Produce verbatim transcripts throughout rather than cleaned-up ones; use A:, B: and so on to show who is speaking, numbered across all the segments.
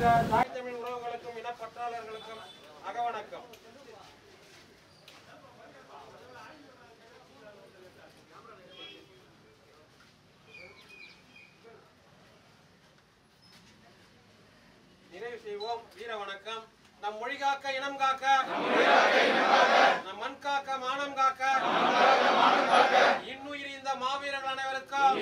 A: தாய் தமிழ் உறவுகளுக்கும் இனப்பற்றாளர்களுக்கும் அகவணக்கம். நிறைவு செய்வோம். வீர வணக்கம். நம் மொழி காக்க, இனம் காக்க, நம் மண் காக்க, மானம் காக்க, இன்னுயிர் இந்த மாவீரர்கள் அனைவருக்கும்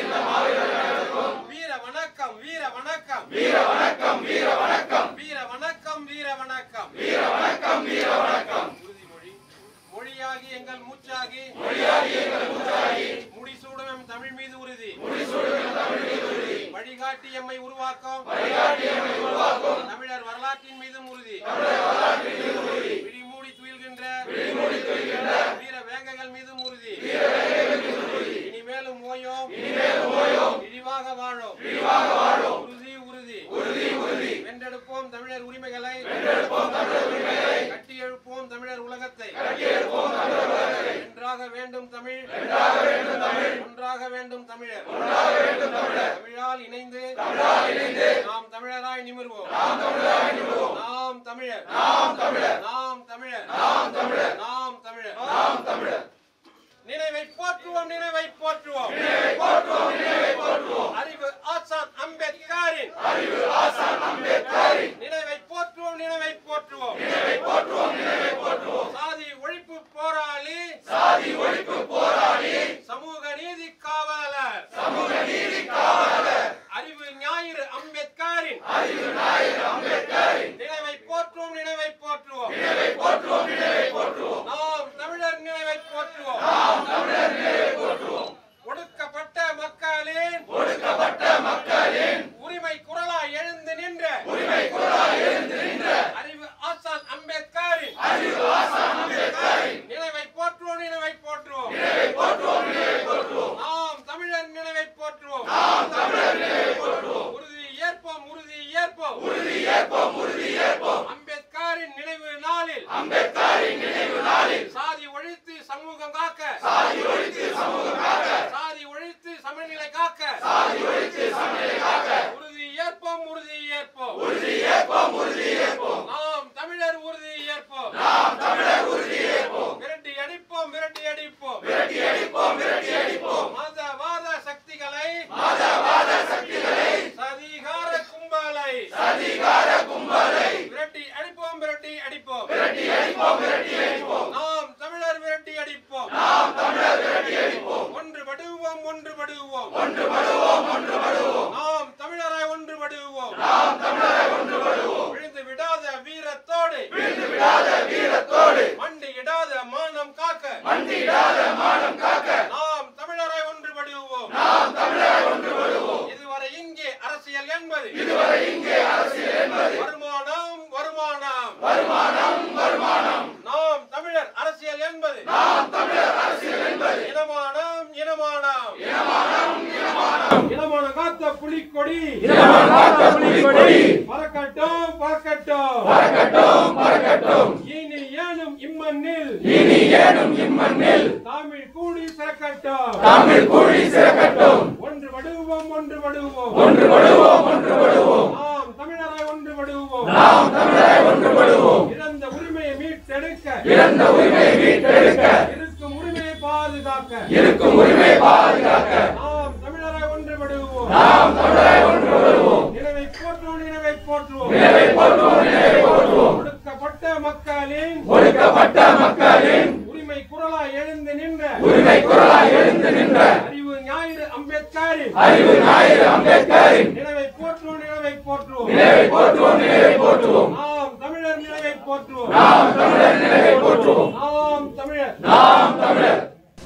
A: வீர வணக்கம். வீர வணக்கம். வீர வணக்கம். வீர வணக்கம். வீர வணக்கம். வீர வணக்கம். வீர வணக்கம். வீர வணக்கம். உறுதிமொழி. மொழியாகி எங்கள் மூச்சாகி, மொழியாகி எங்கள் மூச்சாகி, முடிசூடும் எம் தமிழ் மீது உறுதி, முடிசூடும் எம் தமிழ் மீது உறுதி, வழிகாட்டி எம்மை உருவாக்கும், வழிகாட்டி எம்மை உருவாக்கும், தமிழர் வரலாற்றின் மீதும் உறுதி, தமிழர் வரலாற்றின் மீதும் உறுதி, விழிமூடி துயில்கின்ற, விழிமூடி துயில்கின்ற வீர வேங்கைகள் மீதும் உறுதி, வீர வேங்கைகள் மீதும் உறுதி, இனிமேலும் ஓயோம், இனிமேலும் ஓயோம், இழிவாக வாழோம், இழிவாக வாழோம், உறுதி உறுதி, உறுதி உறுதி, வென்றெடுப்போம் தமிழர் உரிமைகளை, வென்றெடுப்போம் தமிழர் உரிமைகளை, கட்டி எழுப்போம் தமிழர் உலகத்தை, கட்டி எழுப்போம் தமிழர் உலகத்தை, வென்றாக வேண்டும் தமிழ், வென்றாக வேண்டும் தமிழ், ஒன்றாக வேண்டும் தமிழர், ஒன்றாக வேண்டும் தமிழர், தமிழால் இணைந்து, தமிழால் இணைந்து நாம் தமிழராய் நிமிர்வோம், நாம் தமிழராய் நிமிர்வோம், நாம் தமிழர், நாம் தமிழர், நாம் தமிழர், நாம் தமிழர், நாம் தமிழர், நாம் தமிழர். நினைவை போற்றுவோம், நினைவை போற்றுவோம், நினைவை போற்றுவோம், நினைவை போற்றுவோம், அறிவு ஆசான் அம்பேத்கரின், அறிவு ஆசான் அம்பேத்கரின் நினைவை போற்றுவோம், நினைவை போற்றுவோம், நினைவை போற்றுவோம், நினைவை போற்றுவோம், சாதி ஒழிப்பு போராளி, சாதி ஒழிப்பு போராளி, சமூக நீதி காவலர், சமூக நீதி காவலர், அறிவு ஞாயிறு அம்பேத்கரின், அறிவு ஞாயிறு அம்பேத்கரின் நினைவை போற்றுவோம், நினைவை போற்றுவோம், நினைவை போற்றுவோம், நினைவை போற்றுவோம், நாம் தமிழர் நினைவை போற்றுவோம், நாம் தமிழர் நினைவை போற்றுவோம், ஒடுக்கப்பட்ட மக்களின், ஒடுக்கப்பட்ட மக்களின் உரிமை குரலாய் எழுந்து நின்ற, உரிமை குரலாய் எழுந்து நின்ற அறிவு ஆசான் அம்பேத்கரின், அறிவு ஆசான் அம்பேத்கரின் நினைவை போற்றுவோம், நினைவை போற்றுவோம், நினைவை போற்றுவோம், நினைவை போற்றுவோம், நாம் தமிழர் நினைவை போற்றுவோம், நாம் தமிழர் நினைவை போற்றுவோம், உறுதி ஏற்போம், உறுதி ஏற்போம், உறுதி ஏற்போம், உறுதி ஏற்போம், அம்பேத்கரின் நினைவு நாளில், அம்பேத்கரின் நினைவு நாளில் சாதி ஒழித்து சமூகம் காக்க, சாதி ஒழித்து சமூகம் காக்க, சாதி ஒழித்து சமநிலை காக்க, சாதி ஒழித்து சமநிலை காக்க, உறுதி ஏற்போம், உறுதி ஏற்போம், உறுதி ஏற்போம், உறுதி ஏற்போம், நாம் தமிழர் உறுதி ஏற்போம், நாம் தமிழர் உறுதி ஏற்போம், விரட்டி அடிப்போம், விரட்டி அடிப்போம், விரட்டி அடிப்போம், விரட்டி அடிப்போம், மதவாத சக்திகளை, மதவாத சக்திகளை, சதிகார கும்பலை, சதிகார கும்பலை விரட்டி அடிப்போம், விரட்டி அடிப்போம், விரட்டி அடிப்போம், விரட்டி அடிப்போம், நாம் தமிழர் விரட்டி அடிப்போம், நாம் தமிழர் விரட்டி அடிப்போம், ஒன்றுபடுவோம், ஒன்றுபடுவோம், ஒன்றுபடுவோம், ஒன்றுபடுவோம், நாம் தமிழராய் ஒன்றுபடுவோம், நாம் தமிழராய் ஒன்றுபடுவோம், விழுந்து விடாத வீரத்தோடு, விழுந்து விடாத வீரத்தோடு, மண்டி இடாத மானம் காக்க, மண்டி இடாத மானம் காக்க, நாம் தமிழராய் ஒன்றுபடுவோம், நாம் தமிழராய் ஒன்றுபடுவோம், இதுவரை இங்கே அரசியல் என்பது, இதுவரை இங்கே அரசியல் என்பது வருமானம், வருமானம், வருமானம், வருமானம், நாம் தமிழர் அரசியல் என்பது, நாம் தமிழர் அரசியல் என்பது இனமானம், இனமானம், இனமானம், இனமானம், இனமானம் காத்த புலிக்கொடி, இனமானம் காத்த புலிக்கொடி பறக்கட்டும், பறக்கட்டும், பறக்கட்டும், பறக்கட்டும், இனி ஏனும் இம்மண்ணில், இனி ஏனும் இம்மண்ணில் தமிழ் கூடி சிறக்கட்டும், தமிழ் கூடி சிறக்கட்டும், ஒன்றுபடுவோம், ஒன்றுபடுவோம், ஒன்றுபடுவோம், ஒன்றுபடுவோம், நாம் தமிழராய் ஒன்றுபடுவோம், நாம் தமிழராய் ஒன்றுபடுவோம், இழந்த உரிமையை மீட்டெடுக்க, இழந்த உரிமையை மீட்டெடுக்க, இருக்கும் உரிமையை பாதுகாக்க, இருக்கும் உரிமையை பாதுகாக்க, நாம் தமிழராய் ஒன்றுபடுவோம், நாம் தமிழராய் ஒன்றுபடுவோம், நினைவை போற்றுவோம், நினைவை போற்றுவோம், நினைவை போற்றுவோம், நினைவை போற்றுவோம், ஒடுக்கப்பட்ட மக்களின், ஒடுக்கப்பட்ட மக்களின் உரிமை குரலாய் எழுந்து நின்ற, உரிமை குரலாய் எழுந்து நின்ற அறிவு ஞாயிறு அம்பேத்கரின், அறிவு ஞாயிறு அம்பேத்கரின் நினைவை போற்றுவோம், நினைவை போற்றுவோம், நினைவை போற்றுவோம், நினைவை போற்றுவோம், நாம் தமிழர் நினைவை போற்றுவோம், நாம் தமிழர் நினைவை போற்றுவோம், நாம் தமிழர், நாம் தமிழர்.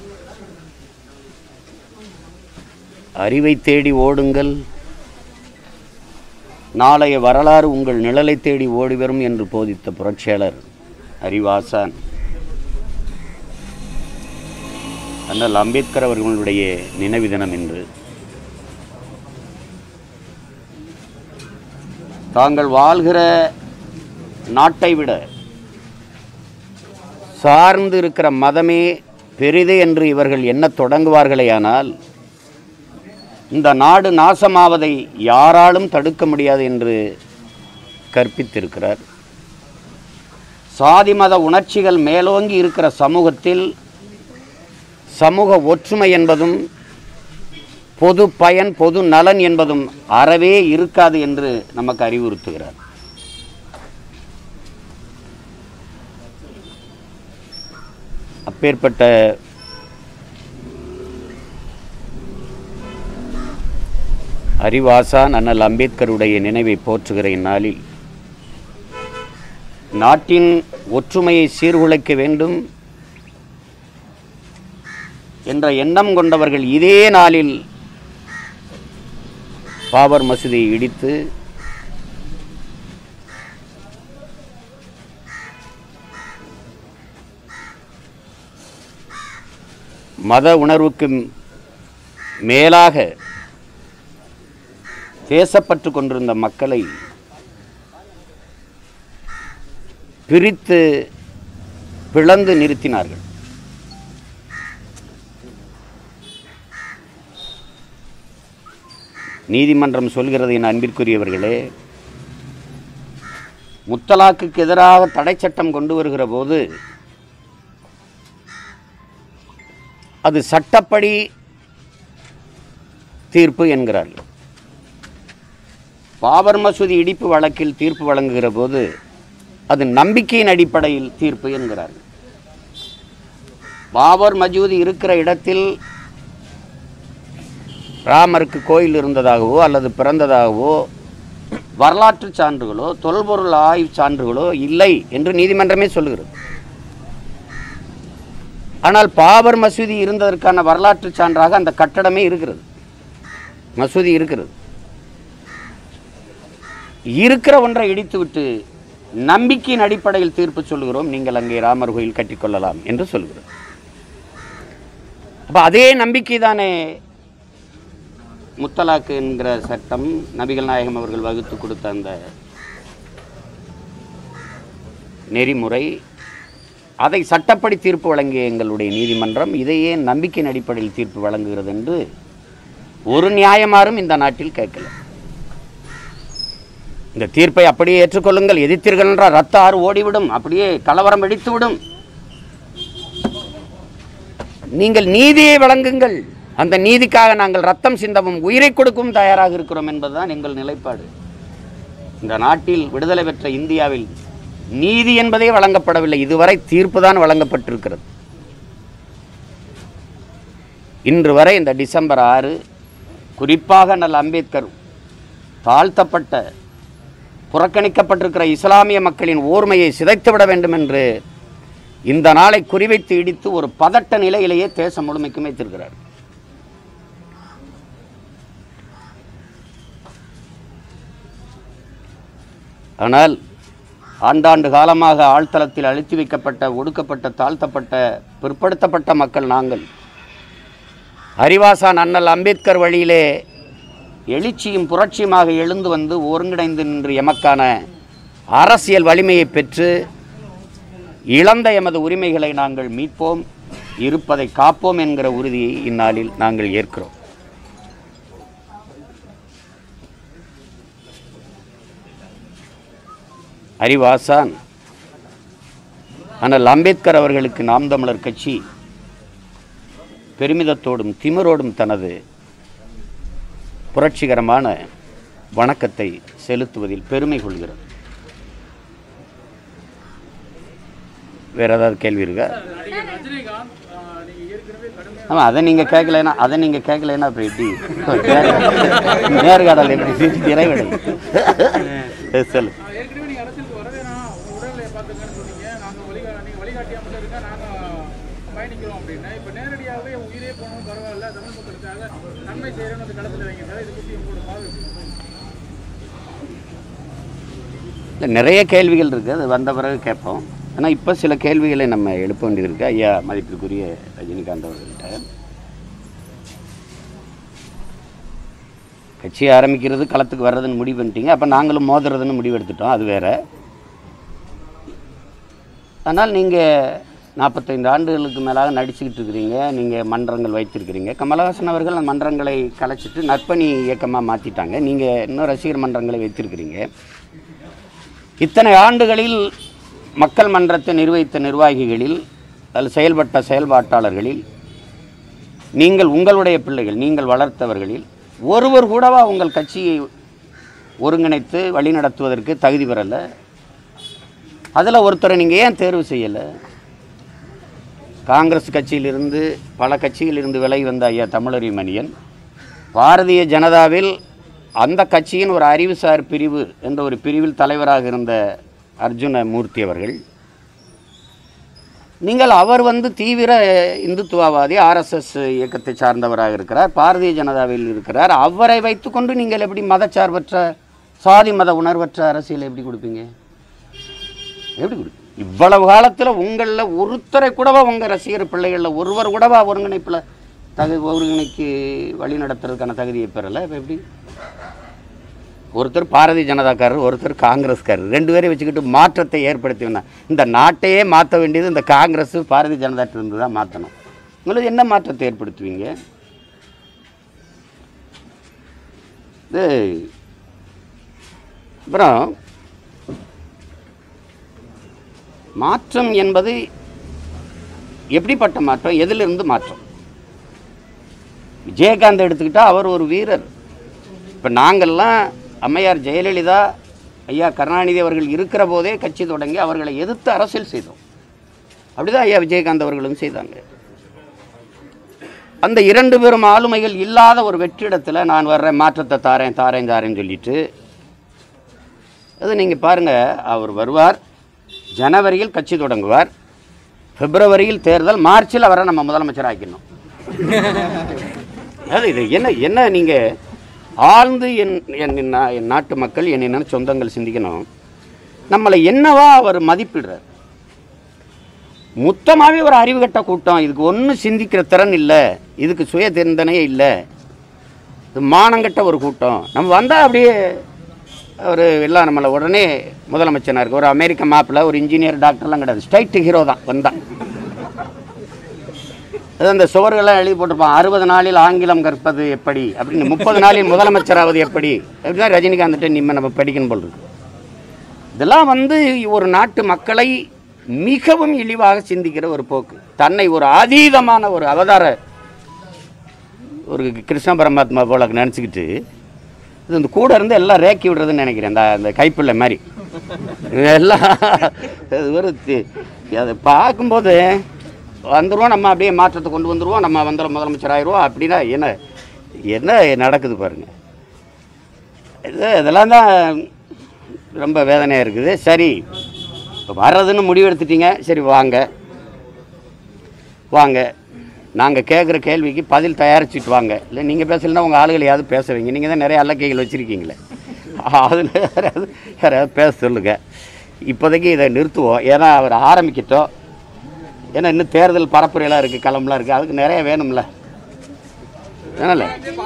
B: அறிவை தேடி ஓடுங்கள், நாளைய வரலாறு உங்கள் நிழலை தேடி ஓடிவரும் என்று போதித்த புரட்சியாளர் அறிவாசான் அண்ணல் அம்பேத்கர் அவர்களுடைய நினைவு தினம் என்று தாங்கள் வாழ்கிற நாட்டை விட சார்ந்து இருக்கிற மதமே பெரிது என்று இவர்கள் எண்ணத் தொடங்குவார்களேயானால் இந்த நாடு நாசமாவதை யாராலும் தடுக்க முடியாது என்று கற்பித்திருக்கிறார். சாதி மத உணர்ச்சிகள் மேலோங்கி இருக்கிற சமூகத்தில் சமூக ஒற்றுமை என்பதும் பொது பயன் பொது நலன் என்பதும் அறவே இருக்காது என்று நமக்கு அறிவுறுத்துகிறார். அப்பேற்பட்ட அறிவாசான் அண்ணல் அம்பேத்கருடைய நினைவை போற்றுகிற இந்நாளில் நாட்டின் ஒற்றுமையை சீர்குலைக்க வேண்டும் என்ற எண்ணம் கொண்டவர்கள் இதே நாளில் பாபர் மசூதியை இடித்து மத உணர்வுக்கு மேலாக பேசப்பட்டு கொண்டிருந்த மக்களை பிரித்து பிளந்து நிறுத்தினார்கள். நீதிமன்றம் சொல்கிறது, என் அன்பிற்குரியவர்களே, முத்தலாக்குக்கு எதிராக தடை சட்டம் கொண்டு வருகிற போது அது சட்டப்படி தீர்ப்பு என்கிறார்கள். பாபர் மசூதி இடிப்பு வழக்கில் தீர்ப்பு வழங்குகிற போது அது நம்பிக்கையின் அடிப்படையில் தீர்ப்பு என்கிறார்கள். பாபர் மசூதி இருக்கிற இடத்தில் ராமருக்கு கோயில் இருந்ததாகவோ அல்லது பிறந்ததாகவோ வரலாற்று சான்றுகளோ தொல்பொருள் ஆய்வு சான்றுகளோ இல்லை என்று நீதிமன்றமே சொல்லுகிறது. ஆனால் பாபர் மசூதி இருந்ததற்கான வரலாற்று சான்றாக அந்த கட்டடமே இருக்கிறது, மசூதி இருக்கிறது. இருக்கிற ஒன்றை இடித்துவிட்டு நம்பிக்கையின் அடிப்படையில் தீர்ப்பு சொல்கிறோம், நீங்கள் அங்கே ராமர் கோயில் கட்டிக்கொள்ளலாம் என்று சொல்கிறோம். அப்போ அதே நம்பிக்கை தானே முத்தலாக்கு என்கிற சட்டம் நபிகள் நாயகம் அவர்கள் வகுத்து கொடுத்த அந்த நெறிமுறை, அதை சட்டப்படி தீர்ப்பு வழங்கிய எங்களுடைய நீதிமன்றம் இதையே நம்பிக்கையின் அடிப்படையில் தீர்ப்பு வழங்குகிறது என்று ஒரு நியாயமாரும் இந்த நாட்டில் கேட்கல. இந்த தீர்ப்பை அப்படியே ஏற்றுக்கொள்ளுங்கள், எதிர்த்தீர்கள் என்றால் ரத்த ஆறு ஓடிவிடும், அப்படியே கலவரம் வெடித்துவிடும். நீங்கள் நீதியை வழங்குங்கள், அந்த நீதிக்காக நாங்கள் ரத்தம் சிந்தவும் உயிரை கொடுக்கவும் தயாராக இருக்கிறோம் என்பதுதான் எங்கள் நிலைப்பாடு. இந்த நாட்டில் விடுதலை பெற்ற இந்தியாவில் நீதி என்பதே வழங்கப்படவில்லை, இதுவரை தீர்ப்பு தான் வழங்கப்பட்டிருக்கிறது. இன்று வரை இந்த டிசம்பர் ஆறு குறிப்பாக அண்ணல் அம்பேத்கர் தாழ்த்தப்பட்ட புறக்கணிக்கப்பட்டிருக்கிற இஸ்லாமிய மக்களின் ஓர்மையை சிதைத்துவிட வேண்டும் என்று இந்த நாளை குறிவைத்து இடித்து ஒரு பதட்ட நிலையிலேயே தேசம் முழுமைக்கும் வைத்திருக்கிறார். ஆனால் ஆண்டாண்டு காலமாக ஆழ்தளத்தில் அழுத்தி வைக்கப்பட்ட ஒடுக்கப்பட்ட தாழ்த்தப்பட்ட பிற்படுத்தப்பட்ட மக்கள் நாங்கள் அறிவாசான் அண்ணல் அம்பேத்கர் வழியிலே எழுச்சியும் புரட்சியுமாக எழுந்து வந்து ஒருங்கிணைந்து நின்று எமக்கான அரசியல் வலிமையை பெற்று இழந்த எமது உரிமைகளை நாங்கள் மீட்போம், இருப்பதை காப்போம் என்கிற உறுதியை இந்நாளில் நாங்கள் ஏற்கிறோம். அறிவாசான் அண்ணல் அம்பேத்கர் அவர்களுக்கு நாம் தமிழர் கட்சி பெருமிதத்தோடும் திமிரோடும் தனது புரட்சிகரமான வணக்கத்தை செலுத்துவதில் பெருமை கொள்கிறது. வேற ஏதாவது கேள்வி இருக்கா? ஆமாம், அதை நீங்கள் கேட்கலைன்னா அதை நீங்கள் கேட்கலைன்னா அப்புறம் எப்படி நேர்காடல் எப்படி நிறைவடை சொல்லு. நிறைய கேள்விகள் இருக்குது, அது வந்த பிறகு கேட்போம். ஆனால் இப்போ சில கேள்விகளை நம்ம எழுப்ப வேண்டியது இருக்குது. ஐயா மதிப்பிற்குரிய ரஜினிகாந்த் அவர்கள்ட்ட கட்சி ஆரம்பிக்கிறது களத்துக்கு வர்றதுன்னு முடிவு பண்ணிட்டீங்க, அப்போ நாங்களும் மோதுறதுன்னு முடிவு எடுத்துட்டோம், அது வேறு. ஆனால் நீங்கள் நாற்பத்தைந்து ஆண்டுகளுக்கு மேலாக நடிச்சுக்கிட்டு இருக்கிறீங்க, நீங்கள் மன்றங்கள் வைத்திருக்கிறீங்க. கமலஹாசன் அவர்கள் அந்த மன்றங்களை கலைச்சிட்டு நற்பணி இயக்கமாக மாற்றிட்டாங்க, நீங்கள் இன்னும் ரசிகர் மன்றங்களை வைத்திருக்கிறீங்க. இத்தனை ஆண்டுகளில் மக்கள் மன்றத்தை நிர்வகித்த நிர்வாகிகளில் அதில் செயல்பட்ட செயல்பாட்டாளர்களில் நீங்கள் உங்களுடைய பிள்ளைகள் நீங்கள் வளர்த்தவர்களில் ஒருவர் கூடவா உங்கள் கட்சியை ஒருங்கிணைத்து வழிநடத்துவதற்கு தகுதி பெறல? அதில் ஒருத்தரை நீங்கள் ஏன் தேர்வு செய்யலை? காங்கிரஸ் கட்சியிலிருந்து பல கட்சியிலிருந்து விலகி வந்த ஐயா தமிழறிமணியன் பாரதிய ஜனதாவில் அந்த கட்சியின் ஒரு அறிவுசார் பிரிவு என்ற ஒரு பிரிவில் தலைவராக இருந்த அர்ஜுன மூர்த்தி அவர்கள், நீங்கள் அவர் வந்து தீவிர இந்துத்துவவாதி ஆர்எஸ்எஸ் இயக்கத்தை சார்ந்தவராக இருக்கிறார், பாரதிய ஜனதாவில் இருக்கிறார். அவரை வைத்துக்கொண்டு நீங்கள் எப்படி மதச்சார்பற்ற சாதி மத உணர்வற்ற அரசியல் எப்படி கொடுப்பீங்க? எப்படி கொடுப்பீங்க? இவ்வளவு காலத்தில் உங்களில் ஒருத்தரை கூடவா உங்கள் ரசிகர் பிள்ளைகளில் ஒருவர் கூடவா ஒருங்கிணைப்பில் தகு ஒருங்கிணைக்கு வழி நடத்துறதுக்கான தகுதியை பெறலை. இப்போ எப்படி? ஒருத்தர் பாரதிய ஜனதாக்காரர், ஒருத்தர் காங்கிரஸ்காரர், ரெண்டு பேரையும் வச்சுக்கிட்டு மாற்றத்தை ஏற்படுத்தி வந்தா இந்த நாட்டையே மாற்ற வேண்டியது இந்த காங்கிரஸ் பாரதிய ஜனதாட்டிலிருந்து தான் மாற்றணும். உங்களுக்கு என்ன மாற்றத்தை ஏற்படுத்துவீங்க? இது அப்புறம் மாற்றம் என்பது எப்படிப்பட்ட மாற்றம், எதிலிருந்து மாற்றம்? விஜயகாந்த் எடுத்துக்கிட்டால் அவர் ஒரு வீரர். இப்போ நாங்கள்லாம் அம்மையார் ஜெயலலிதா ஐயா கருணாநிதி அவர்கள் இருக்கிற போதே கட்சி தொடங்கி அவர்களை எதிர்த்து அரசியல் செய்தோம். அப்படிதான் ஐயா விஜயகாந்த் அவர்களும் செய்தாங்க. அந்த இரண்டு பேரும் ஆளுமைகள் இல்லாத ஒரு வெற்றிடத்தில் நான் வர்றேன், மாற்றத்தை தாரேன் தாரேன் தாரேன்னு சொல்லிட்டு அது நீங்கள் பாருங்கள். அவர் வருவார், ஜனவரியில் கட்சி தொடங்குவார், பிப்ரவரியில் தேர்தல், மார்ச்சில் அவரை நம்ம முதலமைச்சர் ஆக்கிடணும். அது இது என்ன என்ன நீங்கள் ஆழ்ந்து என் என் நாட்டு மக்கள் என் என்ன சொந்தங்கள் சிந்திக்கணும். நம்மளை என்னவா அவர் மதிப்பிடுறார்? மொத்தமாகவே ஒரு அறிவு கட்ட கூட்டம், இதுக்கு ஒன்றும் சிந்திக்கிற திறன் இல்லை, இதுக்கு சுய சிந்தனையே இல்லை, இது மானங்கட்ட ஒரு கூட்டம். நம்ம வந்தால் அப்படியே ஒரு எல்லாம் நம்மளை உடனே முதலமைச்சனாக இருக்குது. ஒரு அமெரிக்க மாப்பிள்ள, ஒரு இன்ஜினியர், டாக்டர்லாம் கிடையாது, ஸ்ட்ரைட் ஹீரோ தான் வந்தான். அது அந்த சுவர்களெல்லாம் எழுதி போட்டிருப்பான், அறுபது நாளில் ஆங்கிலம் கற்பது எப்படி அப்படின்னு, முப்பது நாளில் முதலமைச்சராவது எப்படி அப்படின்னா ரஜினிகாந்த்கிட்ட நிம்ம நம்ம படிக்கணும் போல் இருக்கு. இதெல்லாம் வந்து ஒரு நாட்டு மக்களை மிகவும் இழிவாக சிந்திக்கிற ஒரு போக்கு. தன்னை ஒரு அதீதமான ஒரு அவதார ஒரு கிருஷ்ண பரமாத்மா போல நினச்சிக்கிட்டு இது இந்த கூட இருந்து எல்லாம் ரேக்கி விடுறதுன்னு நினைக்கிறேன். அந்த அந்த கைப்பிள்ளை மாதிரி எல்லாம் ஒரு அதை பார்க்கும்போது வந்துடுவோம், நம்ம அப்படியே மாற்றத்தை கொண்டு வந்துடுவோம், நம்ம வந்த முதலமைச்சர் ஆயிடுவோம். அப்படின்னா என்ன என்ன நடக்குது பாருங்கள். இது இதெல்லாம் தான் ரொம்ப வேதனையாக இருக்குது. சரி, இப்போ வர்றதுன்னு முடிவெடுத்துட்டீங்க, சரி வாங்க வாங்க, நாங்கள் கேட்குற கேள்விக்கு பதில் தயாரிச்சுட்டு வாங்க. இல்லை நீங்கள் பேசலைன்னா உங்கள் ஆளுகளையாவது பேச வைங்க. நீங்கள் தான் நிறைய அல்லக்கைகள் வச்சுருக்கீங்களே, அதில் யாராவது யாராவது பேச சொல்லுங்கள். இப்போதைக்கு இதை நிறுத்துவோம், ஏன்னா அவர் ஆரம்பிக்கிட்டோம். ஏன்னா இன்னும் தேர்தல் பரப்புரையெல்லாம் இருக்குது, களம்லாம் இருக்குது, அதுக்கு நிறைய வேணும்ல. அதனால்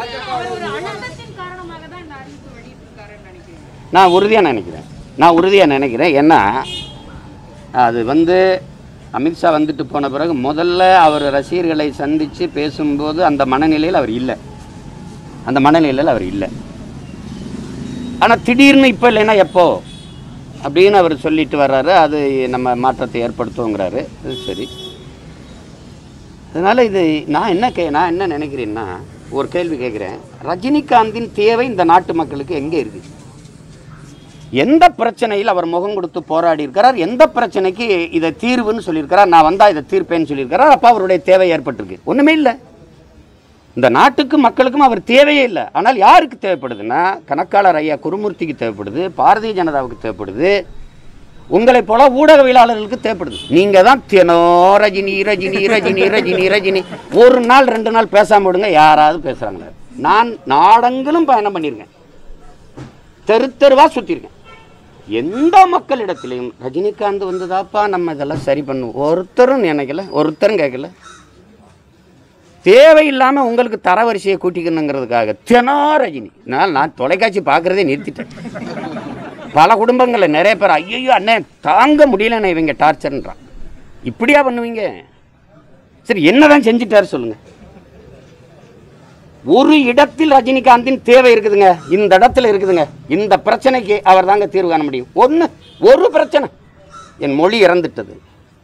B: நான் உறுதியாக நினைக்கிறேன் நான் உறுதியாக நினைக்கிறேன் ஏன்னா அது வந்து அமித்ஷா வந்துட்டு போன பிறகு முதல்ல அவர் ரசிகர்களை சந்தித்து பேசும்போது அந்த மனநிலையில் அவர் இல்லை, அந்த மனநிலையில் அவர் இல்லை. ஆனால் திடீர்னு இப்போ இல்லைன்னா எப்போ அப்படின்னு அவர் சொல்லிட்டு வர்றாரு, அது நம்ம மாற்றத்தை ஏற்படுத்துவோங்கிறாரு. அது சரி. அதனால் இது நான் என்ன கே நான் என்ன நினைக்கிறேன்னா, ஒரு கேள்வி கேட்குறேன், ரஜினிகாந்தின் தேவை இந்த நாட்டு மக்களுக்கு எங்கே இருக்குது? எந்த பிரச்சனையில் அவர் முகம் கொடுத்து போராடி இருக்கிறார்? எந்த பிரச்சனைக்கு இதை தீர்வுன்னு சொல்லியிருக்கிறார்? நான் வந்தால் இதை தீர்ப்பேன்னு சொல்லியிருக்கிறார். அப்போ அவருடைய தேவை ஏற்பட்டிருக்கு? ஒன்றுமே இல்லை. இந்த நாட்டுக்கு மக்களுக்கும் அவர் தேவையே இல்லை. ஆனால் யாருக்கு தேவைப்படுதுன்னா, கணக்காளர் ஐயா குருமூர்த்திக்கு தேவைப்படுது, பாரதிய ஜனதாவுக்கு தேவைப்படுது, உங்களைப் போல ஊடகவியலாளர்களுக்கு தேவைப்படுது. நீங்கள் தான் தினோ ரஜினி ரஜினி ரஜினி ரஜினி ரஜினி ஒரு நாள் ரெண்டு நாள் பேசாமல் விடுங்க, யாராவது பேசுகிறாங்களே. நான் நாடெங்கிலும் பயணம் பண்ணியிருக்கேன், தெரு தெருவாக சுற்றிருக்கேன். எந்த மக்களிடத்திலையும் ரஜினிகாந்த் வந்ததாப்பா நம்ம இதெல்லாம் சரி பண்ணுவோம் ஒருத்தரும் நினைக்கல, ஒருத்தரும் கேட்கல. தேவையில்லாமல் உங்களுக்கு தரவரிசையை கூட்டிக்கணுங்கிறதுக்காக தினோ ரஜினி. நான் நான் தொலைக்காட்சி பார்க்குறதே நிறுத்திட்டேன். பல குடும்பங்களில் நிறைய பேர் ஐயோ அண்ணே தாங்க முடியலண்ணே இவங்க டார்ச்சர்ன்றான். இப்படியா பண்ணுவீங்க? சரி, என்ன தான் செஞ்சுட்டாரு சொல்லுங்கள். ஒரு இடத்தில் ரஜினிகாந்தின் தேவை இருக்குதுங்க, இந்த இடத்துல இருக்குதுங்க. இந்த பிரச்சனைக்கு அவர் தாங்க தீர்வு காண முடியும். ஒன்று ஒரு பிரச்சனை, என் மொழி இறந்துட்டது,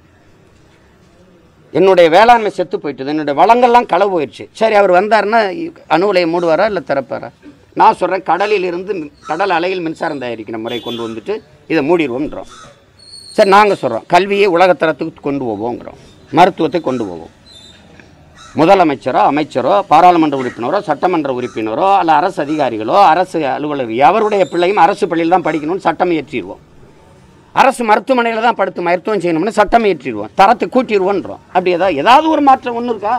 B: என்னுடைய வேளாண்மை செத்து போயிட்டது, என்னுடைய வளங்கள்லாம் களவு போயிடுச்சு. சரி, அவர் வந்தார்னா அணு உலையை மூடுவாரா இல்லை திறப்பாரா? நான் சொல்கிறேன், கடலில் இருந்து கடல் அலையில் மின்சாரம் தயாரிக்கிற முறை கொண்டு வந்துட்டு இதை மூடிடுவோம்ன்றோம். சரி, நாங்கள் சொல்கிறோம் கல்வியை உலகத்தரத்துக்கு கொண்டு போவோங்கிறோம், மருத்துவத்தை கொண்டு போவோம். முதலமைச்சரோ அமைச்சரோ பாராளுமன்ற உறுப்பினரோ சட்டமன்ற உறுப்பினரோ அல்ல அரசு அதிகாரிகளோ அரசு அலுவலர் எவருடைய பிள்ளையும் அரசு பள்ளியில் தான் படிக்கணும்னு சட்டம் இயற்றிடுவோம். அரசு மருத்துவமனையில் தான் படுத்து மருத்துவம் செய்யணும்னு சட்டம் இயற்றிடுவோம். தரத்தை கூட்டிடுவோன்றோம். அப்படி ஏதாவது ஏதாவது ஒரு மாற்றம் ஒன்று இருக்கா?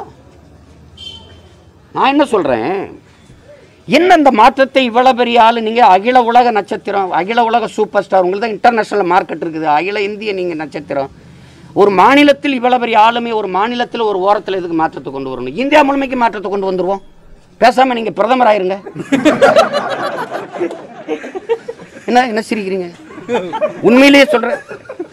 B: நான் என்ன சொல்கிறேன், என்ன இந்த மாற்றத்தை இவ்வளோ பெரிய ஆள் நீங்கள் அகில உலக நட்சத்திரம், அகில உலக சூப்பர் ஸ்டார், உங்களுக்கு தான் இன்டர்நேஷ்னல் மார்க்கெட் இருக்குது, அகில இந்திய நீங்கள் நட்சத்திரம், ஒரு மாநிலத்தில் இவ்வளோ பெரிய ஆளுமே ஒரு மாநிலத்தில் ஒரு ஓரத்தில் இதுக்கு மாற்றத்தை கொண்டு வரணும். இந்தியா முழுமைக்கு மாற்றத்தை கொண்டு வந்துடுவோம். பேசாமல் நீங்கள் பிரதமர் ஆயிருங்க. என்ன என்ன சிரிக்கிறீங்க? உண்மையிலேயே சொல்கிறேன்,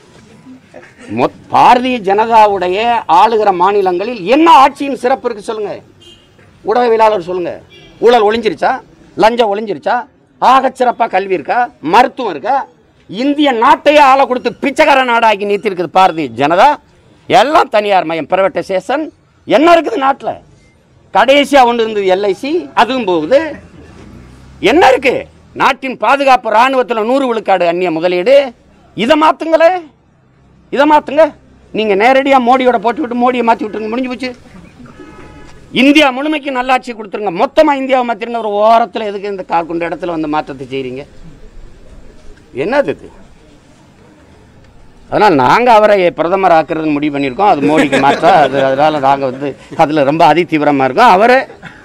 B: பாரதிய ஜனதாவுடைய ஆளுகிற மாநிலங்களில் என்ன ஆட்சியின் சிறப்பு இருக்கு சொல்லுங்க. ஊடகவியலாளர் சொல்லுங்க. ஊழல் ஒளிஞ்சிருச்சா? லஞ்சம் ஒளிஞ்சிருச்சா? ஆகச் சிறப்பாக கல்வி இருக்கா? மருத்துவம் இருக்கா? இந்திய நாட்டையே ஆளை கொடுத்து பிச்சைக்கார நாடாக்கி நீத்தி இருக்குது பாரதிய ஜனதா. எல்லாம் தனியார் மயம், பிரைவேட்டைசேஷன். என்ன இருக்குது நாட்டில்? கடைசியாக ஒன்று இருந்தது எல்ஐசி, அதுவும் போகுது. என்ன இருக்கு? நாட்டின் பாதுகாப்பு இராணுவத்தில் நூறு விழுக்காடு அந்நிய முதலீடு. இதை மாற்றுங்களே, இதை மாற்றுங்க. நீங்கள் நேரடியாக மோடியோட போட்டு விட்டு மோடியை மாற்றி விட்டுருங்க, முடிஞ்சு போச்சு. இந்தியா முழுமைக்கு நல்லாட்சி கொடுத்துருங்க, மொத்தமாக இந்தியாவை மாற்றிருங்க. ஒரு ஓரத்தில் எதுக்கு இந்த கால் கொண்ட இடத்துல வந்து மாற்றத்தை செய்கிறீங்க? என்னது இது? அதனால் நாங்கள் அவரை பிரதமர் ஆக்குறது முடிவு பண்ணியிருக்கோம். அது மோடிக்கு மாற்றா, அது அதனால் நாங்கள் வந்து அதில் ரொம்ப அதிதீவிரமாக இருக்கோம். அவரை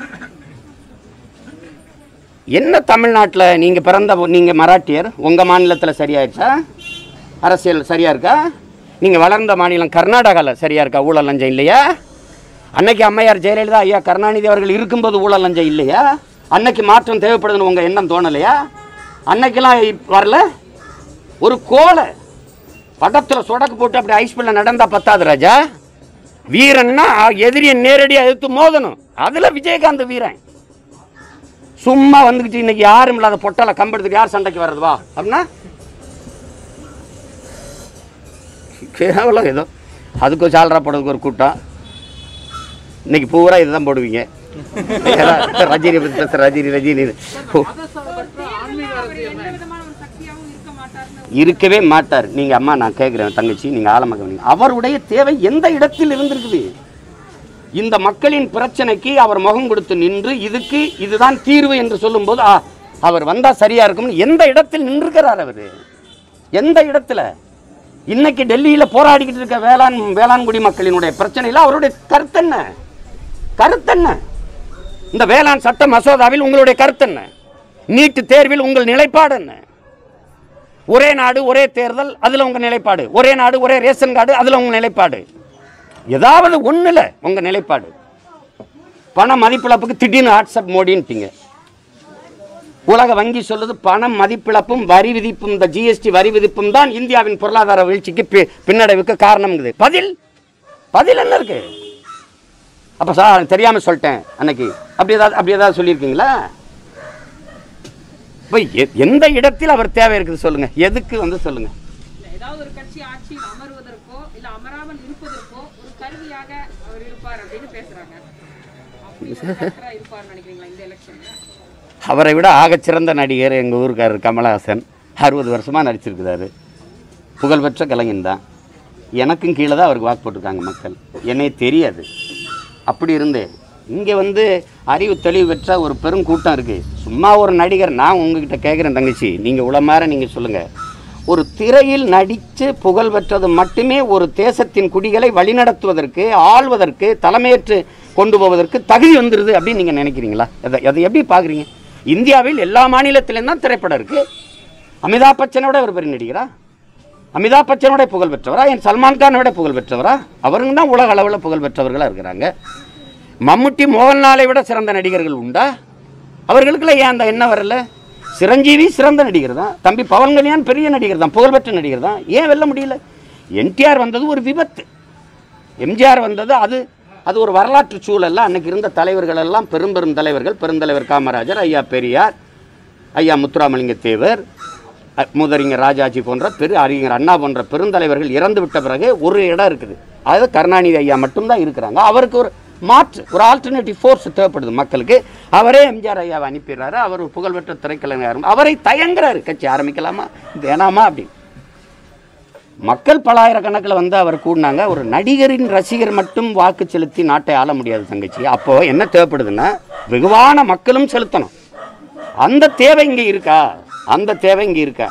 B: என்ன தமிழ்நாட்டில் நீங்கள் பிறந்த நீங்கள் மராட்டியர், உங்கள் மாநிலத்தில் சரியாயிடுச்சா? அரசியல் சரியாக இருக்கா? நீங்கள் வளர்ந்த மாநிலம் கர்நாடகாவில் சரியாக இருக்கா? ஊழல் லஞ்சம் இல்லையா? அன்னைக்கு அம்மையார் ஜெயலலிதா ஐயா கருணாநிதி அவர்கள் இருக்கும்போது ஊழல் லஞ்சம் இல்லையா? அன்னைக்கு மாற்றம் தேவைப்படுதுன்னு உங்கள் எண்ணம் தோணலையா? அன்னைக்கெல்லாம் வரல. ஒரு கோலை படத்தில் சொடக்கு போட்டு அப்படி ஐஸ்பில்ல நடந்தா பத்தாது ராஜா. வீரன்னா எதிரியை நேரடியாக எதிர்த்து மோதணும். அதில் விஜயகாந்த் வீரன். சும்மா வந்துக்கிட்டு இன்னைக்கு யாரும் இல்லாத பொட்டலை கம்பெடுத்துட்டு யார் சண்டைக்கு வர்றது வா அப்படின்னா கேவலம். ஏதோ அதுக்கு சாலரா போடுறதுக்கு ஒரு கூட்டம். இன்னைக்கு பூரா இதுதான் போடுவீங்க. ரஜினி ரஜினி ரஜினி இருக்கவே மாட்டார். நீங்கள் அம்மா நான் கேட்குறேன் தங்கச்சி, நீங்கள் ஆழமாக அவருடைய தேவை எந்த இடத்தில் இருந்திருக்குது? இந்த மக்களின் பிரச்சனைக்கு அவர் முகம் கொடுத்து நின்று இதுக்கு இதுதான் தீர்வு என்று சொல்லும்போது அவர் வந்தால் சரியா இருக்கும்னு எந்த இடத்தில் நின்றுக்கிறார் அவர்? எந்த இடத்துல? இன்னைக்கு டெல்லியில் போராடிக்கிட்டு இருக்க வேளாண் வேளாண்குடி மக்களினுடைய பிரச்சனையில் அவருடைய கருத்து என்ன? கருத்து என்ன? இந்த வேளாண் சட்ட மசோதாவில் உங்களுடைய கருத்து என்ன? நீட்டு தேர்வில் உங்கள் நிலைப்பாடு என்ன? ஒரே நாடு ஒரே தேர்தல், அதில் உங்கள் நிலைப்பாடு. ஒரே நாடு ஒரே ரேஷன் கார்டு, அதில் உங்கள் நிலைப்பாடு. ஏதாவது ஒன்றுல உங்கள் நிலைப்பாடு. பண மதிப்பிழப்புக்கு திடீர்னு வாட்ஸ்அப் மோடின்ட்டீங்க. உலக வங்கி சொல்லுது பண மதிப்பிழப்பும் வரி விதிப்பும், இந்த ஜிஎஸ்டி வரி விதிப்பும் தான் இந்தியாவின் பொருளாதார வீழ்ச்சிக்கு பின்னடைவுக்கு காரணம்ங்குது. பதில் பதில் என்ன இருக்கு? அப்போ சார் தெரியாமல் சொல்லிட்டேன் அன்னைக்கு அப்படி ஏதாவது அப்படி ஏதாவது சொல்லியிருக்கீங்களா? இப்போ எந்த இடத்தில் அவர் தேவை இருக்குது சொல்லுங்க. எதுக்கு வந்து சொல்லுங்க.
C: ஏதாவது ஒரு கட்சி ஆட்சியில் அமர்வதற்கோ இல்ல அமராமல் இருப்பதற்கோ ஒரு கருவியாக அவர் இருப்பார் அப்படின்னு பேசுறாங்க.
B: அவரை விட ஆகச்சிறந்த நடிகர் எங்கள் ஊருக்காரர் கமலஹாசன். அறுபது வருஷமாக நடிச்சிருக்கிறாரு. புகழ்பெற்ற கலைஞன் தான். எனக்கும் கீழே தான் அவருக்கு வாக்கு போட்டிருக்காங்க மக்கள். என்னே தெரியாது. அப்படி இருந்தேன். இங்கே வந்து அறிவு தெளிவு பெற்ற ஒரு பெரும் கூட்டம் இருக்குது. சும்மா ஒரு நடிகர். நான் உங்ககிட்ட கேட்குறேன் தங்கச்சி, நீங்கள் உளமாற நீங்கள் சொல்லுங்கள். ஒரு திரையில் நடித்து புகழ் பெற்றது மட்டுமே ஒரு தேசத்தின் குடிகளை வழிநடத்துவதற்கு, ஆள்வதற்கு, தலைமையேற்று கொண்டு போவதற்கு தகுதி வந்துடுது அப்படின்னு நீங்கள் நினைக்கிறீங்களா? அதை அதை எப்படி பார்க்குறீங்க? இந்தியாவில் எல்லா மாநிலத்திலும் தான் திரைப்படம் இருக்குது. அமிதாப் பச்சனோட ஒரு பெரிய நடிகரா? அமிதாப் பச்சனோட புகழ் பெற்றவரா? என் சல்மான் கானோட புகழ் பெற்றவரா? அவருங்க தான் உலக அளவில் புகழ் பெற்றவர்களாக இருக்கிறாங்க. மம்முட்டி மோகன்லாலை விட சிறந்த நடிகர்கள் உண்டா? அவர்களுக்குள்ள ஏன் அந்த என்ன வரல? சிரஞ்சீவி சிறந்த நடிகர் தான். தம்பி பவன் கல்யாண் பெரிய நடிகர் தான், புகழ்பெற்ற நடிகர் தான். ஏன் வெல்ல முடியல? என்டிஆர் வந்தது ஒரு விபத்து. எம்ஜிஆர் வந்தது அது அது ஒரு வரலாற்று சூழல்ல அன்னைக்கு இருந்த தலைவர்கள் எல்லாம் பெரும் பெரும் தலைவர்கள், பெருந்தலைவர் காமராஜர், ஐயா பெரியார், ஐயா முத்துராமலிங்க தேவர், முதறிஞர் ராஜாஜி போன்ற பெரு அறிஞர் அண்ணா போன்ற பெருந்தலைவர்கள் இறந்து விட்ட பிறகு ஒரு இடம் இருக்குது. அது கருணாநிதி ஐயா மட்டும்தான் இருக்கிறாங்க. அவருக்கு ஒரு மாற்று, ஒரு ஆல்டர்னேட்டிவ் ஃபோர்ஸ் தேவைப்படுது மக்களுக்கு. அவரே எம்ஜிஆர் ஐயாவை அனுப்பிடுறாரு. அவர் புகழ்பெற்ற திரைக்கலைஞர், அவரை தயங்குறாரு கட்சி ஆரம்பிக்கலாமா வேணாமா அப்படின்னு. மக்கள் பலாயிரக்கணக்கில் வந்து அவர் கூடினாங்க. ஒரு நடிகரின் ரசிகர் மட்டும் வாக்கு செலுத்தி நாட்டை ஆள முடியாது தங்கச்சி. அப்போ என்ன தேவைப்படுதுன்னா வெகுவான மக்களும் செலுத்தணும். அந்த தேவை இங்கே இருக்கா? அந்த தேவை இங்கே இருக்கா?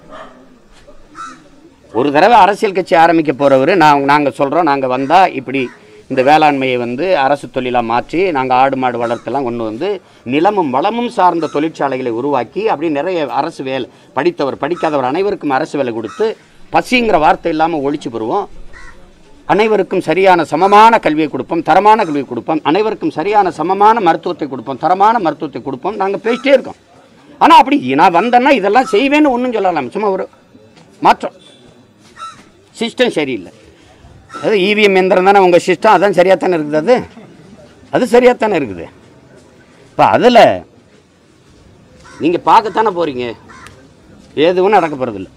B: ஒரு தடவை அரசியல் கட்சி ஆரம்பிக்க போகிறவர் நான் நாங்கள் சொல்கிறோம், நாங்கள் வந்தால் இப்படி இந்த வேளாண்மையை வந்து அரசு தொழிலாக மாற்றி நாங்கள் ஆடு மாடு வளர்த்தெல்லாம் கொண்டு வந்து நிலமும் வளமும் சார்ந்த தொழிற்சாலைகளை உருவாக்கி அப்படி நிறைய அரசு வேலை, படித்தவர் படிக்காதவர் அனைவருக்கும் அரசு வேலை கொடுத்து பசிங்கிற வார்த்தை இல்லாமல் ஒழிச்சு பெறுவோம். அனைவருக்கும் சரியான சமமான கல்வியை கொடுப்போம், தரமான கல்வியை கொடுப்போம், அனைவருக்கும் சரியான சமமான மருத்துவத்தை கொடுப்போம், தரமான மருத்துவத்தை கொடுப்போம். நாங்கள் பேசிட்டே இருக்கோம். ஆனால் அப்படி நான் வந்தேன்னா இதெல்லாம் செய்வேன்னு ஒன்றும் சொல்லலாம். சும்மா ஒரு மாற்றம். சிஸ்டம் சரியில்லை. அது இவிஎம் எந்திரம் தானே உங்கள் சிஸ்டம், அதான் சரியாக தானே இருக்குது. அது அது சரியாக தானே இருக்குது. இப்போ அதில் நீங்கள் பார்க்கத்தானே போகிறீங்க, எதுவும் நடக்க போகிறதில்ல.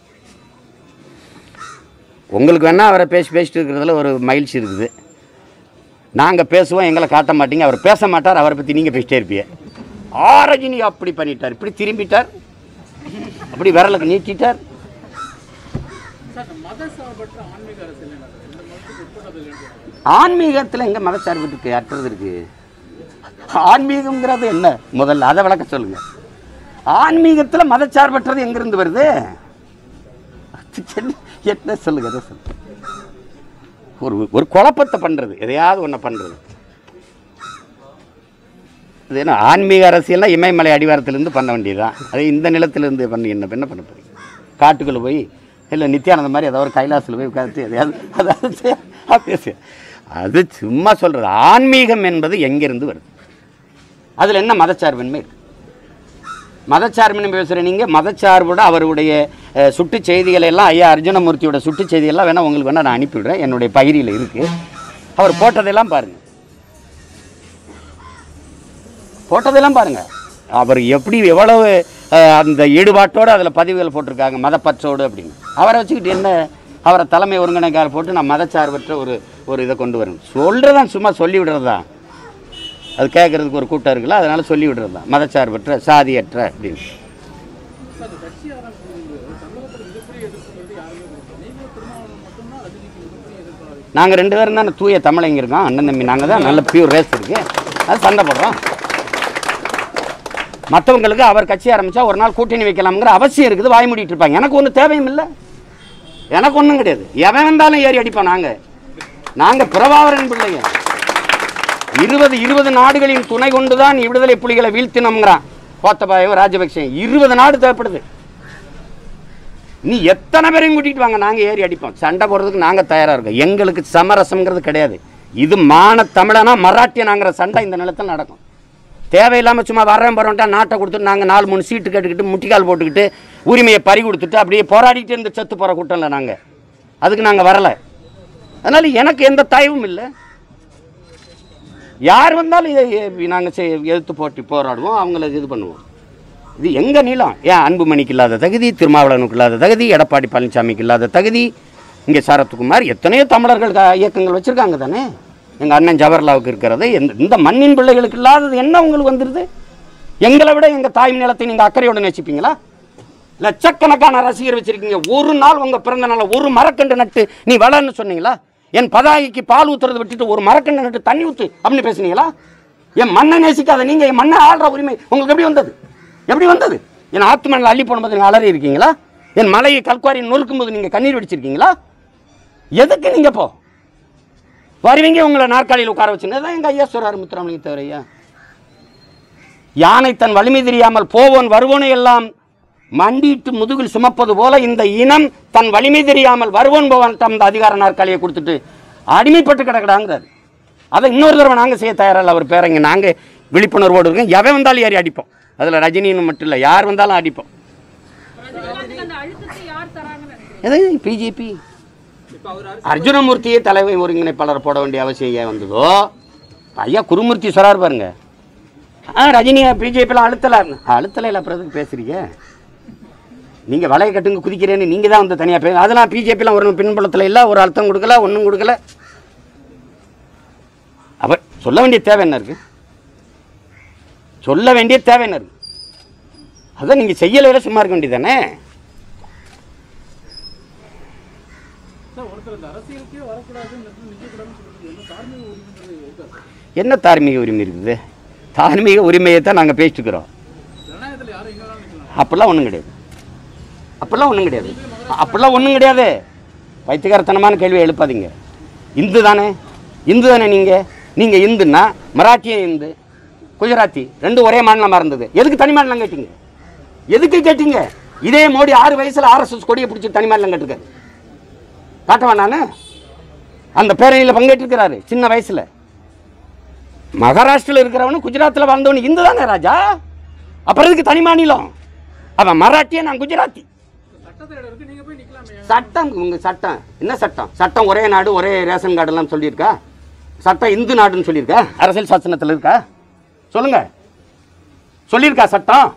B: உங்களுக்கு வேணால் அவரை பேசி பேசிட்டு இருக்கிறதுல ஒரு மகிழ்ச்சி இருக்குது. நாங்கள் பேசுவோம், எங்களை காட்ட மாட்டீங்க. அவர் பேச மாட்டார், அவரை பற்றி நீங்கள் பேசிட்டே இருப்பீங்க. ஆ ரஜினி அப்படி பண்ணிட்டார், இப்படி திரும்பிட்டார், அப்படி விரலுக்கு நீட்டிட்டார். ஆன்மீகத்தில் எங்கே மதச்சார்பு இருக்கு? அற்றது இருக்கு. ஆன்மீகம்ங்கிறது என்ன? முதல்ல அதை விளக்க சொல்லுங்க. ஆன்மீகத்தில் மதச்சார்பற்றது எங்கிருந்து வருது? என்ன சொல்லுங்க, அதை சொல்லுங்க. ஒரு ஒரு குழப்பத்தை பண்ணுறது, எதையாவது ஒன்று பண்ணுறது. அது என்ன ஆன்மீக அரசியல்னா இமயமலை அடிவாரத்திலேருந்து பண்ண வேண்டியதுதான். அது இந்த நிலத்திலேருந்து பண்ணி என்ன என்ன பண்ண போகிறீங்க? காட்டுக்குள்ளே போய் இல்லை நித்யானந்த மாதிரி ஏதாவது ஒரு கைலாசில் போய் உட்காந்து எதையாவது அதாவது பேசு. அது சும்மா சொல்கிறது. ஆன்மீகம் என்பது எங்கேருந்து வருது? அதில் என்ன மதச்சார்பின்மை இருக்குது? மதச்சார்பின்மை பேசுகிற நீங்கள் மதச்சார்போட அவருடைய சுட்டு செய்திகளை எல்லாம், ஐயா அர்ஜுனமூர்த்தியோட சுட்டு செய்தியெல்லாம் வேணால் உங்களுக்கு வேணால் நான் அனுப்பிவிடுறேன். என்னுடைய பகிரியில் இருக்குது. அவர் போட்டதெல்லாம் பாருங்கள், போட்டதெல்லாம் பாருங்கள். அவர் எப்படி எவ்வளவு அந்த ஈடுபாட்டோடு அதில் பதிவுகள் போட்டிருக்காங்க, மதப்பற்றோடு அப்படின்னு. அவரை வச்சுக்கிட்டு என்ன, அவரை தலைமை ஒருங்கிணைக்கார போட்டு நான் மதச்சார்பற்ற ஒரு ஒரு இதை கொண்டு வரணும் சொல்கிறதான், சும்மா சொல்லி விடுறது தான். அது கேட்குறதுக்கு ஒரு கூட்டம் இருக்குல்ல, அதனால் சொல்லி விடுறது தான் மதச்சார்பற்ற, சாதியற்ற அப்படின்னு. நாங்கள் ரெண்டு பேரும் தான் தூய தமிழங்க இருக்கோம், அண்ணன் தம்பி. நாங்கள் தான் நல்ல பியூர் ரேஸ் இருக்குது, அது சண்டை போடுறோம். மற்றவங்களுக்கு அவர் கட்சி ஆரம்பித்தா ஒரு நாள் கூட்டணி வைக்கலாம்ங்கிற அவசியம் இருக்குது, வாய் மூடிட்டு இருப்பாங்க. எனக்கு ஒன்றும் தேவையும் இல்லை, எனக்கு ஒன்றும் கிடையாது. எவன் வந்தாலும் ஏறி அடிப்போம். நாங்கள் நாங்கள் பிரபாகரன் பிள்ளைங்க. இருபது இருபது நாடுகளின் துணை கொண்டு தான் விடுதலை புலிகளை வீழ்த்தினோம்ங்கிறான் கோத்தபாயவும் ராஜபக்சேயும். இருபது நாடு தேவைப்படுது. நீ எத்தனை பேரையும் கூட்டிகிட்டு வாங்க, நாங்கள் ஏறி அடிப்போம். சண்டை போடுறதுக்கு நாங்கள் தயாராக இருக்கோம். எங்களுக்கு சமரசம்ங்கிறது கிடையாது. இது மான தமிழனா மராட்டியனாங்கிற சண்டை இந்த நிலத்தில் நடக்கும். தேவையில்லாமல் சும்மா வரேன் போகிறோம்ட்டா நாட்டை கொடுத்துட்டு நாங்கள் நாலு மூணு சீட்டு கேட்டுக்கிட்டு முட்டிக்கால் போட்டுக்கிட்டு உரிமையை பறி கொடுத்துட்டு அப்படியே போராடிட்டு இருந்து செத்து போகிற கூட்டம் இல்லை நாங்கள். அதுக்கு நாங்கள் வரலை. அதனால் எனக்கு எந்த தயவும் இல்லை. யார் வந்தாலும் இதை நாங்கள் செய் எதிர்த்து போட்டி போராடுவோம், அவங்கள இது பண்ணுவோம். இது எங்கள் நீளம். ஏன் அன்புமணிக்கு இல்லாத தகுதி, திருமாவளவனுக்கு இல்லாத தகுதி, எடப்பாடி பழனிசாமிக்கு இல்லாத தகுதி, இங்கே சரத்குமார், எத்தனையோ தமிழர்கள் இயக்கங்கள் வச்சுருக்காங்க தானே. எங்கள் அண்ணன் ஜவஹர்லாவுக்கு இருக்கிறது. எந்த இந்த மண்ணின் பிள்ளைகளுக்கு இல்லாதது என்ன உங்களுக்கு வந்துடுது? எங்களை விட எங்கள் தாய் நிலத்தை நீங்கள் அக்கறையோடு நேசிப்பீங்களா? லட்சக்கணக்கான ரசிகர் வச்சுருக்கீங்க. ஒரு நாள் உங்கள் பிறந்த நாள் ஒரு மரக்கன்று நட்டு நீ வளர்ன்னு சொன்னீங்களா? என் பதாயிக்கு பால் ஊற்றுறதை விட்டுட்டு ஒரு மரக்கன்று நட்டு தண்ணி ஊற்று அப்படின்னு பேசுனீங்களா? என் மண்ணை நேசிக்காத நீங்கள் என் மண்ணை ஆள்ற உரிமை உங்களுக்கு எப்படி வந்தது? எப்படி வந்தது? என் ஆத்து மண்ணில் அள்ளி போடும்போது நீங்கள் அலறி இருக்கீங்களா? என் மலையை கல்குவாரியை நொறுக்கும் போது நீங்கள் கண்ணீர் வெடிச்சிருக்கீங்களா? எதுக்கு நீங்கள் போ வருவீங்க? உங்களை நாற்காலியில் உட்கார வச்சுருந்தா எங்கள் ஐயா சொல்கிறார் முத்துராமலிங்க தேவர் ஐயா. யானை தன் வலிமை தெரியாமல் போவோன் வருவோனை எல்லாம் மண்டிட்டு முதுகில் சுமப்பது போல இந்த இனம் தன் வலிமை தெரியாமல் வருவோன் போவான் அந்த அதிகார நாற்காலியை கொடுத்துட்டு அடிமைப்பட்டு கிடக்கிறாங்கிறார். அதை இன்னொரு தடவை நாங்கள் செய்ய தயாரில்லை. அவர் பேரங்க நாங்கள் விழிப்புணர்வோடு இருக்கோம். எவன் வந்தாலும் ஏறி அடிப்போம். அதில் ரஜினின்னு மட்டும் இல்லை, யார் வந்தாலும் அடிப்போம். எது பிஜேபி அர்ஜுனமூர்த்தியே தலைமை ஒருங்கிணைப்பாளர் போட வேண்டிய அவசியம் ஏன் வந்ததோ? ஐயா குருமூர்த்தி சொல்றாரு பாருங்க, ஆ ரஜினியை பிஜேபிலாம் அழுத்தலை அழுத்தலை இல்லை, அப்புறம் எதுக்கு பேசுறீங்க? நீங்கள் வளைய கட்டுங்க குதிக்கிறேன்னு நீங்கள் தான் வந்து தனியாக பேச, அதெல்லாம் பிஜேபிலாம் ஒரு பின்புலத்தில் இல்லை, ஒரு அழுத்தம் கொடுக்கல, ஒன்றும் கொடுக்கல. அப்போ சொல்ல வேண்டிய தேவை என்ன இருக்குது? சொல்ல வேண்டிய தேவை என்ன இருக்குது? அதான் நீங்கள் செய்யலையில சும்மா இருக்க வேண்டியதானே? என்ன தார்மீக உரிமை இருக்குது? தார்மீக உரிமையை தான் நாங்கள் பேசிட்டுக்கிறோம். அப்படிலாம் ஒன்றும் கிடையாது, அப்படிலாம் ஒன்றும் கிடையாது, அப்படிலாம் ஒன்றும் கிடையாது. வைத்தியகாரத்தனமான கேள்வியை எழுப்பாதீங்க. இந்து தானே, இந்து தானே நீங்கள் நீங்கள் இந்துன்னா மராட்டியம் இந்து, குஜராத்தி ரெண்டும் ஒரே மாநிலமாக இருந்தது. எதுக்கு தனி மாநிலம் கேட்டீங்க? எதுக்கு கேட்டீங்க? இதே மோடி ஆறு வயசில் ஆர்எஸ்எஸ் கொடியை பிடிச்சி தனி மாநிலம் கேட்டிருக்காரு. காட்டவா நான்? அந்த பேரணியில் பங்கேற்றிருக்கிறாரு சின்ன வயசில். மகாராஷ்டிரில் இருக்கிறவனு குஜராத்தில் வாழ்ந்தவனு இந்து தானே ராஜா. அப்புறம் எதுக்கு தனி மாநிலம்? அவன் மராட்டிய, நான் குஜராத்தி. சட்டம் உங்கள் சட்டம் என்ன சட்டம்? சட்டம் ஒரே நாடு ஒரே ரேஷன் கார்டுலாம் சொல்லியிருக்கா? சட்டம் இந்து நாடுன்னு சொல்லியிருக்கா? அரசியல் சாசனத்தில் இருக்கா? சொல்லுங்க, சொல்லியிருக்கா சட்டம்?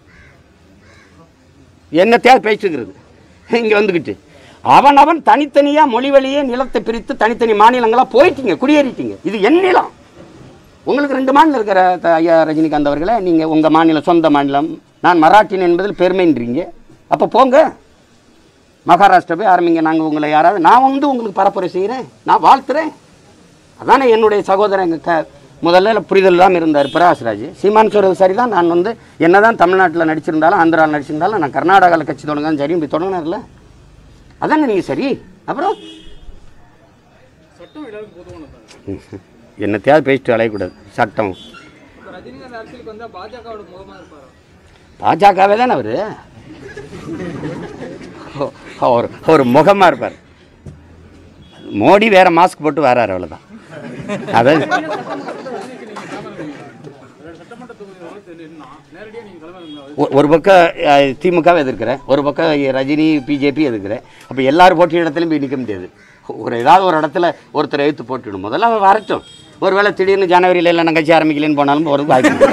B: என்னத்தையாவது பேசிட்டுருக்கிறது இங்கே வந்துக்கிட்டு. அவன் அவன் தனித்தனியாக மொழி வழியே நிலத்தை பிரித்து தனித்தனி மாநிலங்களாக போயிட்டீங்க, குடியேறிட்டீங்க. இது என் நிலம். உங்களுக்கு ரெண்டு மாநிலம் இருக்கிற ஐயா ரஜினிகாந்த் அவர்களே, நீங்கள் உங்கள் மாநிலம் சொந்த மாநிலம், நான் மராட்டியன் என்பதில் பெருமைன்றீங்க. அப்போ போங்க மகாராஷ்டிரா போய் ஆரம்பிங்க. நாங்கள் உங்களை யாராவது, நான் வந்து உங்களுக்கு பரப்புரை செய்கிறேன், நான் வாழ்த்துறேன். அதானே என்னுடைய சகோதரன் க முதல்ல புரிதல் இல்லாமல் இருந்தார் பிரகாஷ்ராஜ். சீமான் சொல்கிறது சரிதான். நான் வந்து என்ன தான் தமிழ்நாட்டில் நடிச்சிருந்தாலும் ஆந்திராவில் நடிச்சிருந்தாலும் நான் கர்நாடகாவில் கட்சி தொடங்கினாலும் சரி, இப்படி தொடங்கினார்ல, அதானே நீங்கள் சரி. அப்புறம் என்னத்தையாவது பேசிட்டு அலையக்கூடாது. சட்டம் பாஜகவே தானே அவர் ஒரு ஒரு முகமாக இருப்பார். மோடி வேற மாஸ்க் போட்டு வராரு, அவ்வளோதான். அதாவது ஒரு பக்கம் திமுகவை எதிர்க்கிறேன், ஒரு பக்கம் ரஜினி பிஜேபி எதிர்க்கிறேன். அப்போ எல்லாரும் போட்டிய இடத்துலையும் போய் நிற்க முடியாது. ஒரு ஏதாவது ஒரு இடத்துல ஒருத்தர் எழுத்து போட்டுவிடும். முதல்ல அவன் வரட்டும். ஒரு வேளை திடீர்னு ஜனவரியில் இல்லை நான் கட்சி ஆரம்பிக்கலன்னு போனாலும் ஒரு வாய்ப்பு.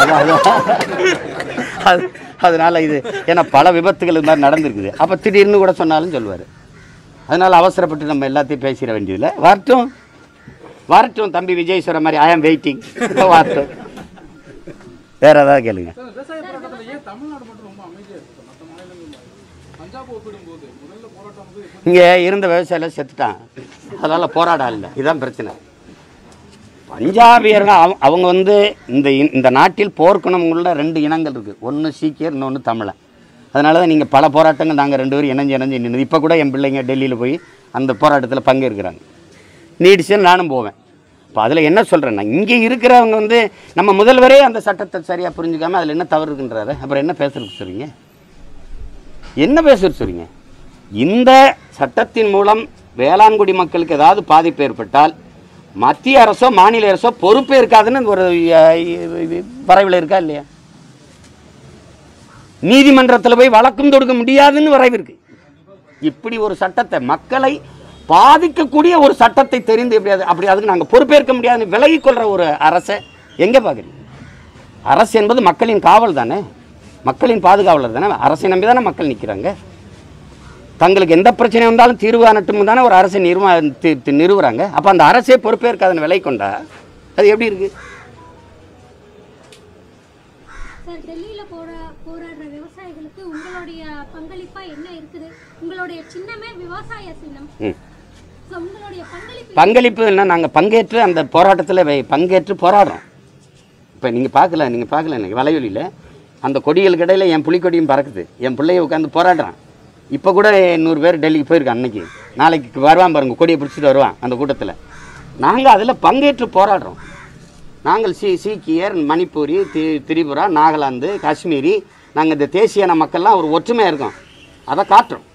B: அது அதனால் இது ஏன்னா பல விபத்துகள் இது மாதிரி நடந்துருக்குது. அப்போ திடீர்னு கூட சொன்னாலும் சொல்லுவார். அதனால் அவசரப்பட்டு நம்ம எல்லாத்தையும் பேசிட வேண்டியதில்லை. வரட்டும் வரட்டும் தம்பி விஜய் சொல்கிற மாதிரி ஐ ஆம் வெயிட்டிங். வரட்டும். வேற ஏதாவது கேளுங்க. இங்கே இருந்த விவசாயிகள் செத்துட்டான், அதனால் போராட இல்லை. இதுதான் பிரச்சனை. பஞ்சாபியர்கள் அவங்க வந்து இந்த இந்த நாட்டில் போர்க்குணமுள்ள ரெண்டு இனங்கள் இருக்குது. ஒன்று சீக்கியர், இன்னொன்று தமிழன். அதனால தான் நீங்கள் பல போராட்டங்கள் நாங்கள் ரெண்டு பேரும் இணைஞ்சு இணைஞ்சு நின்று இப்போ கூட என் பிள்ளைங்க டெல்லியில் போய் அந்த போராட்டத்தில் பங்கேற்கிறாங்க. நீடிச்சுன்னு நானும் போவேன். இப்போ அதில் என்ன சொல்கிறேன்னா, இங்கே இருக்கிறவங்க வந்து நம்ம முதல்வரே அந்த சட்டத்தை சரியாக புரிஞ்சுக்காமல் அதில் என்ன தவறு இருக்குன்றாரு. அப்புறம் என்ன பேசுறது சொல்கிறீங்க? என்ன பேசுறது சொல்கிறீங்க? இந்த சட்டத்தின் மூலம் வேளாண்குடி மக்களுக்கு ஏதாவது பாதிப்பு ஏற்பட்டால் மத்திய அரசோ மாநில அரசோ பொறுப்பே இருக்காதுன்னு ஒரு வரைவில் இருக்கா இல்லையா? நீதிமன்றத்தில் போய் வழக்கம் தொடுக்க முடியாதுன்னு வரைவு இருக்கு. இப்படி ஒரு சட்டத்தை, மக்களை பாதிக்கக்கூடிய ஒரு சட்டத்தை தெரிந்து எப்படியாது அப்படி அதுக்கு நாங்கள் பொறுப்பேற்க முடியாதுன்னு விலகி கொள்கிற ஒரு அரசை எங்கே பார்க்குறீங்க? அரசு என்பது மக்களின் காவல் தானே, மக்களின் பாதுகாவலர் தானே. அரசை நம்பி தானே மக்கள் நிற்கிறாங்க. தங்களுக்கு எந்த பிரச்சனை வந்தாலும் தீர்வு காணட்டும் தானே ஒரு அரசை நிறுவ நிறுவுறாங்க. அப்போ அந்த அரசே பொறுப்பேற்காதுன்னு விலை கொண்டா அது எப்படி இருக்கு?
D: டெல்லியில் போராடுற விவசாயிகளுக்கு உங்களுடைய பங்களிப்பா என்ன இருக்குது? உங்களுடைய சின்னமே விவசாய சின்னம். உங்களுடைய பங்களிப்பு
B: பங்களிப்பு என்ன? நாங்கள் பங்கேற்று அந்த போராட்டத்தில் பங்கேற்று போராடுறோம். இப்போ நீங்கள் பார்க்கல நீங்கள் பார்க்கல எனக்கு வலைவெளியில் அந்த கொடிகளுக்கு இடையில் என் புலிக்கொடியும் பறக்குது. என் பிள்ளைய உட்காந்து போராடுறான். இப்போ கூட நூறு பேர் டெல்லிக்கு போயிருக்கான். அன்னைக்கு நாளைக்கு வருவான் பாருங்கள், கொடியை பிடிச்சிட்டு வருவான் அந்த கூட்டத்தில். நாங்கள் அதில் பங்கேற்று போராடுறோம். நாங்கள் சீ சீக்கியர், மணிப்பூரி, தி திரிபுரா, நாகாலாந்து, காஷ்மீரி, நாங்கள் இந்த தேசியான மக்கள்லாம் ஒரு ஒற்றுமையாக இருக்கோம். அதை காட்டுறோம்.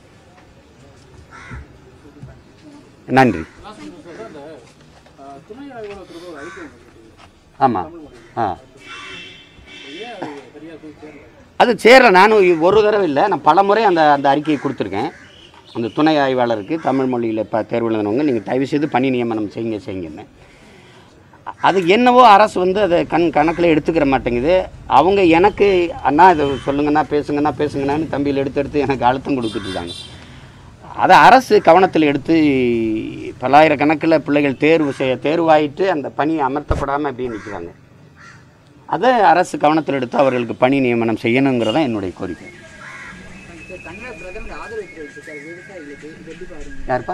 B: நன்றி. ஆமாம். ஆ அது சேர நானும் ஒரு தடவை இல்லை, நான் பல முறை அந்த அந்த அறிக்கையை கொடுத்துருக்கேன். அந்த துணை ஆய்வாளருக்கு தமிழ் மொழியில் இப்போ தேர்வு எழுதினவங்க நீங்கள் தயவு செய்து பணி நியமனம் செய்யுங்க செய்யுங்கன்னு. அது என்னவோ அரசு வந்து அதை கண் கணக்கில் எடுத்துக்கிற மாட்டேங்குது. அவங்க எனக்கு அண்ணா இதை சொல்லுங்கண்ணா பேசுங்கண்ணா பேசுங்கண்ணான்னு தம்பியில் எடுத்து எடுத்து எனக்கு அழுத்தம் கொடுத்துட்ருக்காங்க. அதை அரசு கவனத்தில் எடுத்து பல்லாயிரக்கணக்கில் பிள்ளைகள் தேர்வு செய்ய தேர்வாயிட்டு அந்த பணி அமர்த்தப்படாமல் அப்படியே நிற்கிறாங்க. அதை அரசு கவனத்தில் எடுத்து அவர்களுக்கு பணி நியமனம் செய்யணுங்கிறதான் என்னுடைய கோரிக்கை. யாருப்பா?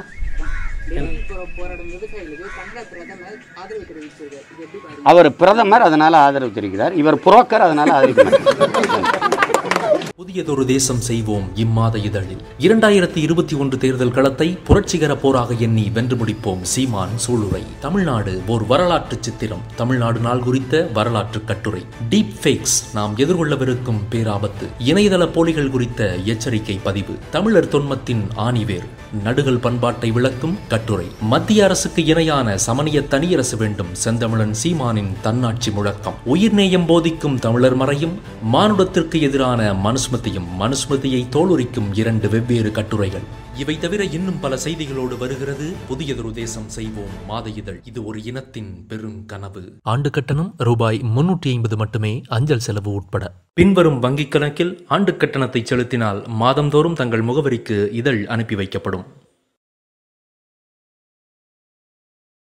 B: அவர் பிரதமர், அதனால ஆதரவு தெரிவிக்கிறார். இவர் புரோக்கர், அதனால ஆதரிக்கிறார்.
E: புதியதொரு தேசம் செய்வோம் இம்மாத இதழில் இரண்டாயிரத்தி இருபத்தி ஒன்று தேர்தல் களத்தை புரட்சிகர போராக எண்ணி வென்று முடிப்போம் சீமான் சூளுரை. தமிழ்நாடு ஓர் வரலாற்று சித்திரம். தமிழ்நாடு நாள் குறித்த வரலாற்று கட்டுரை. டீப் ஃபேக்ஸ் நாம் எதிர்கொள்ளவிருக்கும் பேராபத்து. இணையதள போலிகள் குறித்த எச்சரிக்கை பதிவு. தமிழர் தொன்மத்தின் ஆணிவேர். நடுகள் பண்பாட்டை விளக்கும் கட்டுரை. மத்திய அரசுக்கு இணையான சமணிய தனியரசு வேண்டும். செந்தமிழன் சீமானின் தன்னாட்சி முழக்கம். உயிர்நேயம் போதிக்கும் தமிழர் மறையும். மானுடத்திற்கு எதிரான மனுஸ்மிருதியும் மனுஸ்மிருதியை தோலுரிக்கும் இரண்டு வெவ்வேறு கட்டுரைகள். இவை தவிர இன்னும் பல செய்திகளோடு வருகிறது புதியதொரு தேசம் செய்வோம் மாத இதழ். இது ஒரு இனத்தின் பெரும் கனவு. ஆண்டு கட்டணம் ரூபாய் முன்னூற்றி ஐம்பது மட்டுமே, அஞ்சல் செலவு உட்பட. பின்வரும் வங்கிக் கணக்கில் ஆண்டு கட்டணத்தை செலுத்தினால் மாதந்தோறும் தங்கள் முகவரிக்கு இதழ் அனுப்பி வைக்கப்படும்.